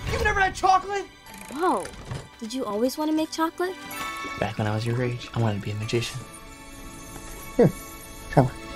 You've never had chocolate? Whoa. Did you always want to make chocolate? Back when I was your age, I wanted to be a magician. Here, try one.